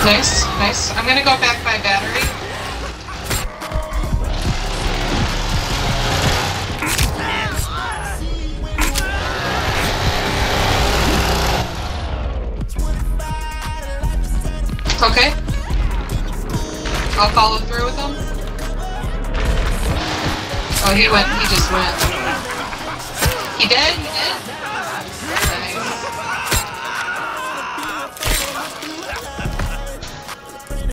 Nice, nice. I'm gonna go back by battery. Okay. I'll follow through with him. Oh, he just went. He dead?